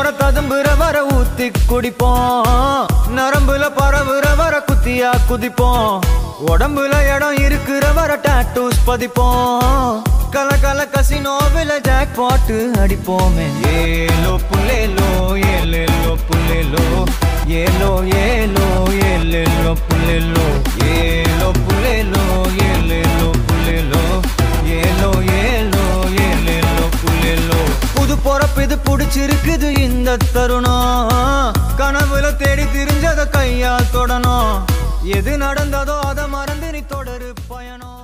ததும்புற வர ஊத்தி குடிப்போம், நரம்புல பரவுற வர குத்தியா குதிப்போம், உடம்புல இடம் இருக்கிற வர டாட்டூஸ் பதிப்போம், கல கல கசினோவில ஜாக் பாட்டு அடிப்போமே. ஏலோ புல்லேலோ ஏலேலோ புல்லேலோ ஏலோ ஏலோ ஏலேலோ புல்லேலோ ஏலோ புல்லேலோ ஏலேலோ புல்லேலோ ஏலோ ஏலோ ஏலேலோ புல்லேலோ. புது பொறப்பு இது புடிச்சிருக்குது இந்த தருணம், கனவுல தேடி திரிஞ்சத கையால் தொடணும், எது நடந்ததோ அதை மறந்து நீ தொடரு பயணம்.